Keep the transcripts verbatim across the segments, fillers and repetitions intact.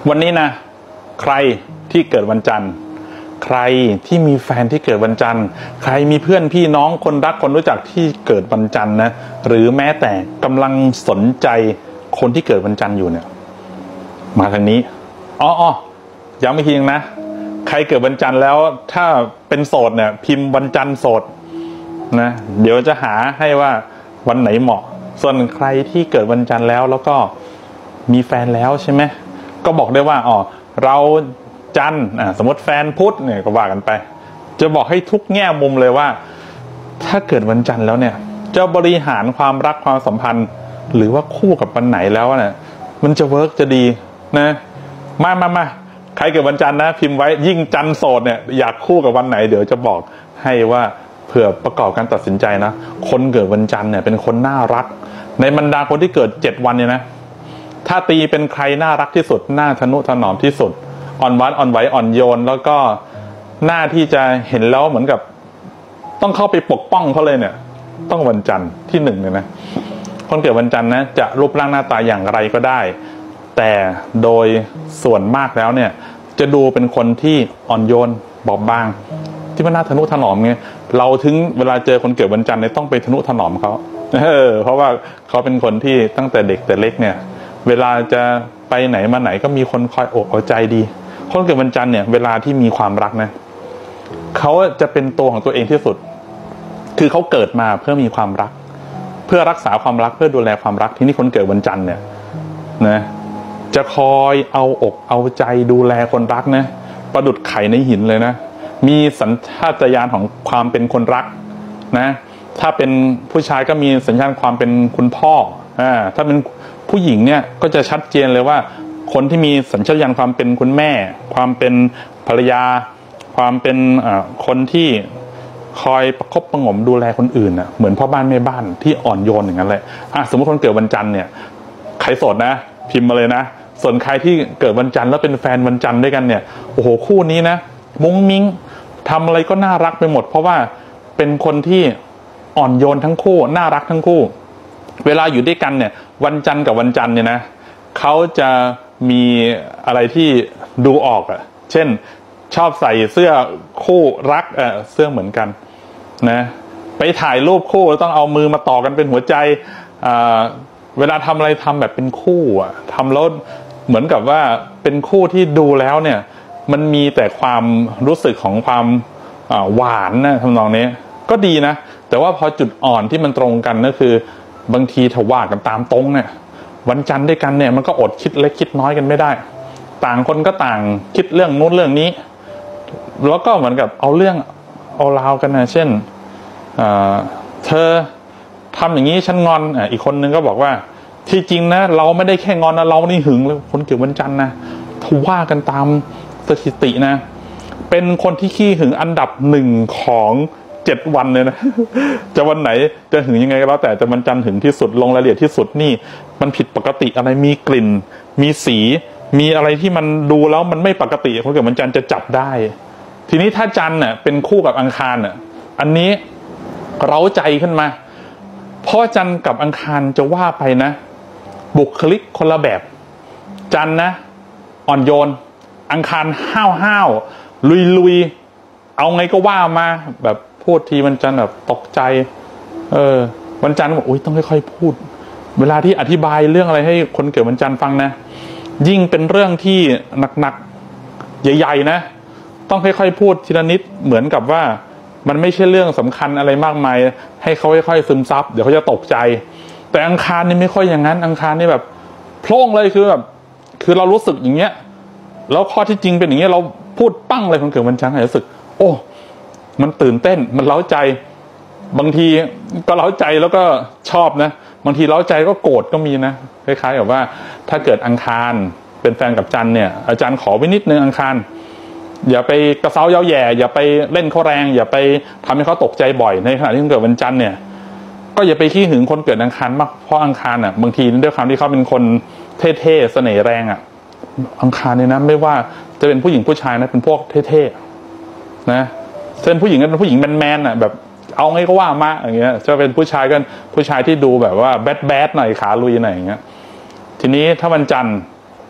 วันนี้นะใครที่เกิดวันจันทร์ใครที่มีแฟนที่เกิดวันจันทร์ใครมีเพื่อนพี่น้องคนรักคนรู้จักที่เกิดวันจันทร์นะหรือแม้แต่กำลังสนใจคนที่เกิดวันจันทร์อยู่เนี่ยมาทางนี้อ๋ออ๋อย้ำอีกทีนึงนะใครเกิดวันจันทร์แล้วถ้าเป็นโสดเนี่ยพิมพ์วันจันทร์โสดนะเดี๋ยวจะหาให้ว่าวันไหนเหมาะส่วนใครที่เกิดวันจันทร์แล้วแล้วก็มีแฟนแล้วใช่ไหมก็บอกได้ว่าอ๋อเราจันทร์อ่าสมมติแฟนพุธเนี่ยก็ว่ากันไปจะบอกให้ทุกแง่มุมเลยว่าถ้าเกิดวันจันทร์แล้วเนี่ยจะบริหารความรักความสัมพันธ์หรือว่าคู่กับวันไหนแล้วเนี่ยมันจะเวิร์กจะดีนะมามามาใครเกิดวันจันทร์นะพิมพ์ไว้ยิ่งจันทร์โสดเนี่ยอยากคู่กับวันไหนเดี๋ยวจะบอกให้ว่าเผื่อประกอบการตัดสินใจนะคนเกิดวันจันทร์เนี่ยเป็นคนน่ารักในบรรดาคนที่เกิดเจ็ดวันเนี่ยนะถ้าตีเป็นใครน่ารักที่สุดน่าทนุถนอมที่สุดอ่อนหวานอ่อนไหวอ่อนโยนแล้วก็หน้าที่จะเห็นแล้วเหมือนกับต้องเข้าไปปกป้องเขาเลยเนี่ยต้องวันจันทร์ที่หนึ่งเลยนะคนเกิดวันจันทร์นะจะรูปร่างหน้าตาอย่างไรก็ได้แต่โดยส่วนมากแล้วเนี่ยจะดูเป็นคนที่อ่อนโยนบอบบางที่มันน่าทนุถนอมไงเราถึงเวลาเจอคนเกิดวันจันทร์เนี่ยต้องไปทนุถนอมเขาเออเพราะว่าเขาเป็นคนที่ตั้งแต่เด็กแต่เล็กเนี่ยเวลาจะไปไหนมาไหนก็มีคนคอยอกเอาใจดีคนเกิดวันจันทร์เนี่ยเวลาที่มีความรักนะเขาจะเป็นตัวของตัวเองที่สุดคือเขาเกิดมาเพื่อมีความรักเพื่อรักษาความรักเพื่อดูแลความรักที่นี่คนเกิดวันจันทร์เนี่ยนะจะคอยเอาอกเอาใจดูแลคนรักนะประดุจไข่ในหินเลยนะมีสัญชาตญาณของความเป็นคนรักนะถ้าเป็นผู้ชายก็มีสัญชาตความเป็นคุณพ่ออ่าถ้าเป็นผู้หญิงเนี่ยก็จะชัดเจนเลยว่าคนที่มีสัญชาตญาณความเป็นคุณแม่ความเป็นภรรยาความเป็นคนที่คอยประคบประหงมดูแลคนอื่นน่ะเหมือนพ่อบ้านแม่บ้านที่อ่อนโยนอย่างนั้นเลยอ่ะสมมติคนเกิดวันจันทร์เนี่ยใครโสดนะพิมพ์มาเลยนะส่วนใครที่เกิดวันจันทร์แล้วเป็นแฟนวันจันทร์ด้วยกันเนี่ยโอ้โหคู่นี้นะมุ้งมิ้งทำอะไรก็น่ารักไปหมดเพราะว่าเป็นคนที่อ่อนโยนทั้งคู่น่ารักทั้งคู่เวลาอยู่ด้วยกันเนี่ยวันจันทร์กับวันจันทร์เนี่ยนะเขาจะมีอะไรที่ดูออกอ่ะเช่นชอบใส่เสื้อคู่รักเออเสื้อเหมือนกันนะไปถ่ายรูปคู่ต้องเอามือมาต่อกันเป็นหัวใจอ่าเวลาทำอะไรทำแบบเป็นคู่อ่ะทำแล้วเหมือนกับว่าเป็นคู่ที่ดูแล้วเนี่ยมันมีแต่ความรู้สึกของความหวานนะทำนองนี้ก็ดีนะแต่ว่าพอจุดอ่อนที่มันตรงกันก็คือบางทีถ้าว่ากันตามตรงเนี่ยวันจันทร์ด้วยกันเนี่ยมันก็อดคิดเล็กคิดน้อยกันไม่ได้ต่างคนก็ต่างคิดเรื่องนู้นเรื่องนี้แล้วก็เหมือนกับเอาเรื่องเอาราวกันนะเช่นเธอทำอย่างนี้ฉันงอนอีกคนนึงก็บอกว่าที่จริงนะเราไม่ได้แค่งอนนะเรานี่หึงเลยคนเกิดวันจันทร์นะถ้าว่ากันตามสถิตินะเป็นคนที่ขี้หึงอันดับหนึ่งของเจ็ดวันเลยนะจะวันไหนจะหึงยังไงก็แล้วแต่แต่มันจันทร์หึงที่สุดลงรายละเอียดที่สุดนี่มันผิดปกติอะไรมีกลิ่นมีสีมีอะไรที่มันดูแล้วมันไม่ปกติคนเกิดวันจันทร์จะจับได้ทีนี้ถ้าจันทร์น่ะเป็นคู่กับอังคารน่ะอันนี้เร้าใจขึ้นมาเพราะจันทร์กับอังคารจะว่าไปนะบุคลิกคนละแบบจันทร์นะอ่อนโยนอังคารห้าวห้าวลุยลุยเอาไงก็ว่ามาแบบพูดทีวันจันทร์แบบตกใจเออวันจันทร์บอกอุ้ยต้องค่อยๆพูดเวลาที่อธิบายเรื่องอะไรให้คนเกิดวันจันทร์ฟังนะยิ่งเป็นเรื่องที่หนักๆใหญ่ๆนะต้องค่อยๆพูดทีละนิดเหมือนกับว่ามันไม่ใช่เรื่องสำคัญอะไรมากมายให้เขาค่อยๆซึมซับเดี๋ยวเขาจะตกใจแต่อังคารนี่ไม่ค่อยอย่างนั้นอังคารนี่แบบโพล่งเลยคือแบบคือเรารู้สึกอย่างเงี้ยแล้วข้อที่จริงเป็นอย่างเงี้ยเราพูดปั้งเลยคนเกิดวันจันทร์รู้สึกโอ้มันตื่นเต้นมันเร้าใจบางทีก็เร้าใจแล้วก็ชอบนะบางทีเร้าใจก็โกรธก็มีนะคล้ายๆกับว่าถ้าเกิดอังคารเป็นแฟนกับจันทร์เนี่ยอาจารย์ขอไว้นิดนึงอังคารอย่าไปกระเซ้าเย้าแย่อย่าไปเล่นเขาแรงอย่าไปทำให้เขาตกใจบ่อยในขณะที่คนเกิดวันจันทร์เนี่ยก็อย่าไปขี้หึงคนเกิดอังคารมากเพราะอังคารอ่ะบางทีด้วยความที่เขาเป็นคนเท่ๆเสน่ห์แรงอ่ะอังคารเนี่ยนะไม่ว่าจะเป็นผู้หญิงผู้ชายนะเป็นพวกเท่ๆนะเป็นผู้หญิงก็เป็นผู้หญิงแมนๆอ่ะแบบเอาไงก็ว่ามาอย่างเงี้ยจะเป็นผู้ชายกันผู้ชายที่ดูแบบว่าแบดแบดหน่อยขาลุยหน่อยอย่างเงี้ยทีนี้ถ้าวันจันทร์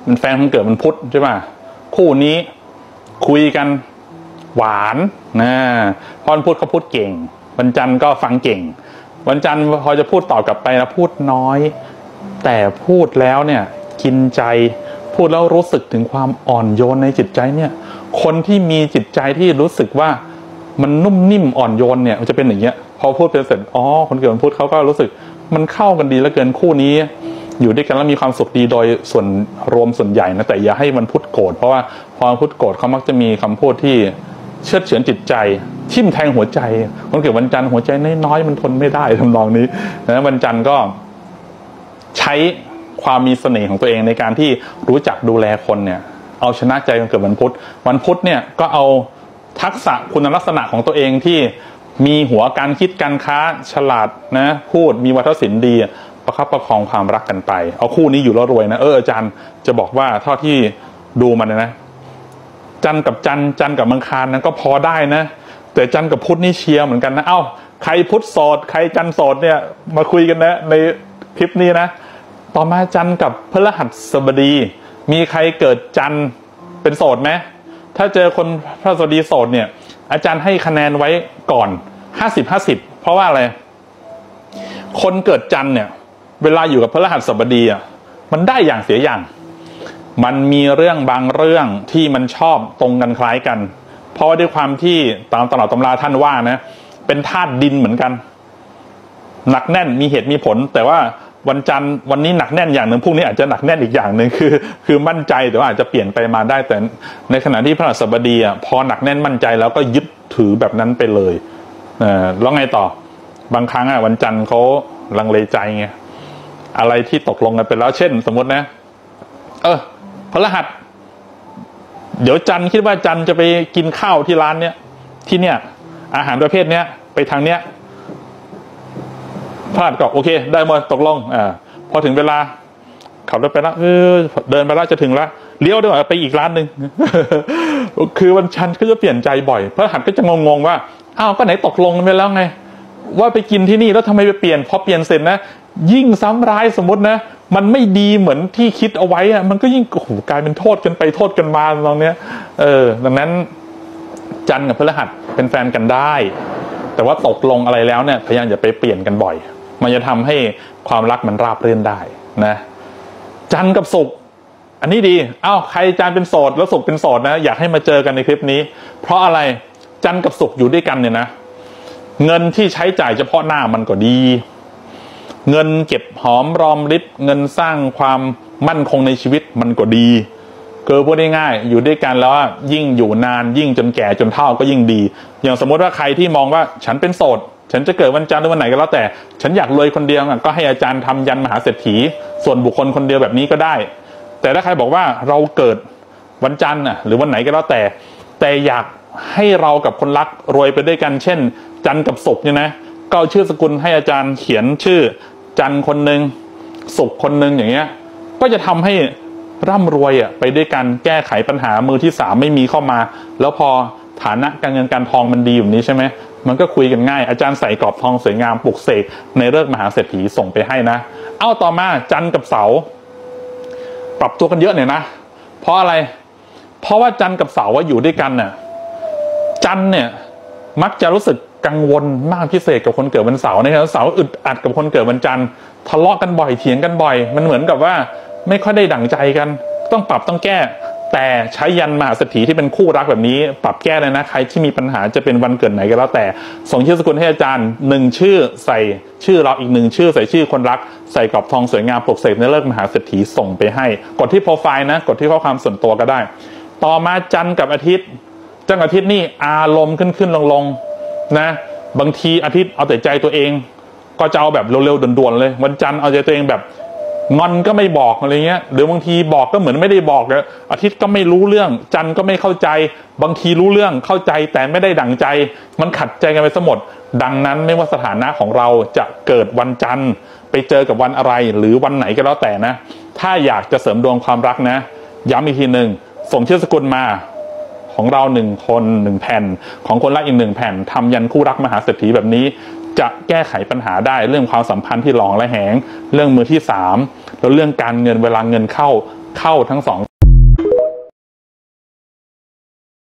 เป็นแฟนคนเกิดวันพุธใช่ป่ะคู่นี้คุยกันหวานนะพอวันพุธเขาพูดเก่งวันจันทร์ก็ฟังเก่งวันจันทร์พอจะพูดตอบกลับไปแล้วพูดน้อยแต่พูดแล้วเนี่ยกินใจพูดแล้วรู้สึกถึงความอ่อนโยนในจิตใจเนี่ยคนที่มีจิตใจที่รู้สึกว่ามันนุ่มนิ่มอ่อนโยนเนี่ยมันจะเป็นอย่างเงี้ยพอพูดเป็นเสร็จอ๋อคนเกิดวันพุธเขาก็รู้สึกมันเข้ากันดีเหลือเกินคู่นี้อยู่ด้วยกันแล้วมีความสุขดีโดยส่วนรวมส่วนใหญ่นะแต่อย่าให้มันพุธโกรธเพราะว่าพอพุธโกรธเขามักจะมีคำพูดที่เชือดเฉือนจิตใจทิ่มแทงหัวใจคนเกิดวันจันทร์หัวใจน้อยๆมันทนไม่ได้ทำนองนี้นะวันจันทร์ก็ใช้ความมีเสน่ห์ของตัวเองในการที่รู้จักดูแลคนเนี่ยเอาชนะใจคนเกิดวันพุธวันพุธเนี่ยก็เอาทักษะคุณลักษณะของตัวเองที่มีหัวการคิดการค้าฉลาดนะพูดมีวัฒนศิลป์ดีประคับประคองความรักกันไปเอาคู่นี้อยู่แล้วรวยนะเอออาจารย์จะบอกว่าเท่าที่ดูมันนะจันกับจันจันกับมังคารนั้นก็พอได้นะแต่จันกับพุธนี่เชียร์เหมือนกันนะเอ้าใครพุธโสดใครจันโสดเนี่ยมาคุยกันนะในคลิปนี้นะต่อมาจันกับพฤหัสบดีมีใครเกิดจันเป็นโสดไหมถ้าเจอคนพฤหัสบดีโสดเนี่ยอาจารย์ให้คะแนนไว้ก่อนห้าสิบห้าสิบเพราะว่าอะไรคนเกิดจันเนี่ยเวลาอยู่กับพฤหัสบดีอ่ะมันได้อย่างเสียอย่างมันมีเรื่องบางเรื่องที่มันชอบตรงกันคล้ายกันเพราะว่าด้วยความที่ตามตำราตำราท่านว่านะเป็นธาตุดินเหมือนกันหนักแน่นมีเหตุมีผลแต่ว่าวันจันทร์วันนี้หนักแน่นอย่างหนึ่งพรุ่งนี้อาจจะหนักแน่นอีกอย่างหนึ่งคือคือมั่นใจแต่ว่าอาจจะเปลี่ยนไปมาได้แต่ในขณะที่พฤหัสบดีอ่ะพอหนักแน่นมั่นใจแล้วก็ยึดถือแบบนั้นไปเลยเออแล้วไงต่อบางครั้งอ่ะวันจันทร์เขาลังเลใจไงอะไรที่ตกลงกันไปแล้วเช่นสมมตินะเออพฤหัสเดี๋ยวจันทร์คิดว่าจันทร์จะไปกินข้าวที่ร้านเนี้ยที่เนี้ยอาหารประเภทเนี้ยไปทางเนี้ยพลาดก็โอเคได้หมดตกลงอ่าพอถึงเวลาขับรถไปแล้วเออเดินไปแล้วจะถึงแล้วเลี้ยวด้วยไปอีกร้านหนึ่ง คือวันจันทร์ก็จะเปลี่ยนใจบ่อยพฤหัสก็จะงงๆว่าอ้าวก็ไหนตกลงกันไปแล้วไงว่าไปกินที่นี่แล้วทำไมไปเปลี่ยนพอเปลี่ยนเสร็จนะยิ่งซ้ำร้ายสมมตินะมันไม่ดีเหมือนที่คิดเอาไว้อะมันก็ยิ่งโอ้โหกลายเป็นโทษกันไปโทษกันมาตรงเนี้ยเออดังนั้นจันทร์กับพฤหัสเป็นแฟนกันได้แต่ว่าตกลงอะไรแล้วเนี่ยพยายามอย่าไปเปลี่ยนกันบ่อยมันจะทำให้ความรักมันราบรื่นได้นะจันทร์กับศุกร์อันนี้ดีอ้าวใครจันทร์เป็นโสดแล้วศุกร์เป็นโสดนะอยากให้มาเจอกันในคลิปนี้เพราะอะไรจันทร์กับศุกร์อยู่ด้วยกันเนี่ยนะเงินที่ใช้จ่ายเฉพาะหน้ามันก็ดีเงินเก็บหอมรอมริบเงินสร้างความมั่นคงในชีวิตมันก็ดีเกิดพูดง่ายๆอยู่ด้วยกันแล้วยิ่งอยู่นานยิ่งจนแก่จนเฒ่าก็ยิ่งดีอย่างสมมติว่าใครที่มองว่าฉันเป็นโสดฉันจะเกิดวันจันทร์หรือวันไหนก็แล้วแต่ฉันอยากรวยคนเดียวก็ให้อาจารย์ทำยันมหาเศรษฐีส่วนบุคคลคนเดียวแบบนี้ก็ได้แต่ถ้าใครบอกว่าเราเกิดวันจันทร์หรือวันไหนก็แล้วแต่แต่อยากให้เรากับคนรักรวยไปด้วยกันเช่นจันทร์กับศุกร์เนี่ยนะก็เอาชื่อสกุลให้อาจารย์เขียนชื่อจันทร์คนหนึ่งศุกร์คนหนึ่งอย่างเงี้ยก็จะทำให้ร่ำรวยอ่ะไปด้วยกันแก้ไขปัญหามือที่สามไม่มีเข้ามาแล้วพอฐานะการเงินการทองมันดีแบบนี้ใช่ไหมมันก็คุยกันง่ายอาจารย์ใส่กรอบทองสวยงามปลุกเสกในฤกษ์มหาเศรษฐีส่งไปให้นะเอาต่อมาจันทร์กับเสาร์ปรับตัวกันเยอะหน่อยนะเพราะอะไรเพราะว่าจันทร์กับเสาร์ว่าอยู่ด้วยกันน่ะจันทร์เนี่ยมักจะรู้สึกกังวลมากพิเศษกับคนเกิดวันเสาร์นะครับเสาร์อึดอัดกับคนเกิดวันจันทร์ทะเลาะกันบ่อยเถียงกันบ่อยมันเหมือนกับว่าไม่ค่อยได้ดั่งใจกันต้องปรับต้องแก้แต่ใช้ยันมหาเศรษฐีที่เป็นคู่รักแบบนี้ปรับแก้เลยนะใครที่มีปัญหาจะเป็นวันเกิดไหนก็แล้วแต่ส่งชื่อสกุลให้อาจารย์หนึ่งชื่อใส่ชื่อเราอีกหนึ่งชื่อใส่ชื่อคนรักใส่กรอบทองสวยงามปลุกเสกในฤกษ์มหาเศรษฐีส่งไปให้กดที่โปรไฟล์นะกดที่ข้อความส่วนตัวก็ได้ต่อมาจันทร์กับอาทิตย์จันทร์กับอาทิตย์นี่อารมณ์ขึ้นขึ้นลงลงนะบางทีอาทิตย์เอาแต่ใจตัวเองก็จะเอาแบบเร็วๆด่วนๆเลยวันจันทร์เอาใจตัวเองแบบงอนก็ไม่บอกอะไรเงี้ยหรือบางทีบอกก็เหมือนไม่ได้บอกเลยอาทิตย์ก็ไม่รู้เรื่องจันทร์ก็ไม่เข้าใจบางทีรู้เรื่องเข้าใจแต่ไม่ได้ดั่งใจมันขัดใจกันไปซะหมดดังนั้นไม่ว่าสถานะของเราจะเกิดวันจันทร์ไปเจอกับวันอะไรหรือวันไหนก็แล้วแต่นะถ้าอยากจะเสริมดวงความรักนะย้ำอีกทีหนึ่งส่งชื่อสกุลมาของเราหนึ่งคนหนึ่งแผ่นของคนรักอีกหนึ่งแผ่นทำยันคู่รักมหาเศรษฐีแบบนี้จะแก้ไขปัญหาได้เรื่องความสัมพันธ์ที่หลองและแหงเรื่องมือที่สามแล้วเรื่องการเงินเวลาเงินเข้าเข้าทั้งสอง